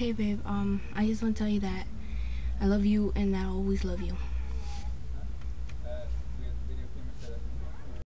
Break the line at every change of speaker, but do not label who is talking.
Hey babe, I just want to tell you that I love you and that I'll always love you.